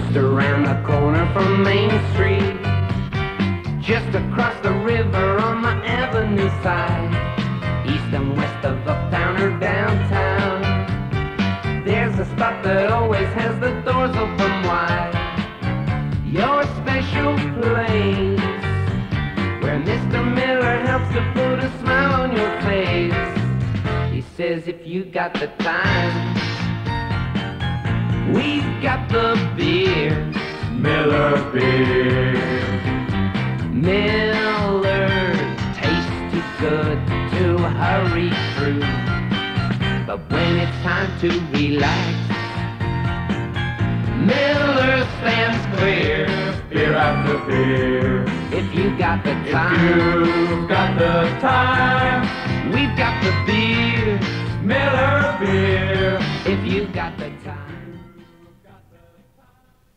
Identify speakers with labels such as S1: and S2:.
S1: Just around the corner from Main Street, just across the river on the avenue side, east and west of uptown or downtown, there's a spot that always has the doors open wide. Your special place, where Mr. Miller helps to put a smile on your face. He says if you got the time, we've got the beer,
S2: Miller beer.
S1: Miller tastes too good to hurry through, but when it's time to relax, Miller stands clear,
S2: Beer after beer.
S1: if you got the
S2: If
S1: time.
S2: you've got the time,
S1: We've got the beer,
S2: Miller beer.
S1: if you got the time.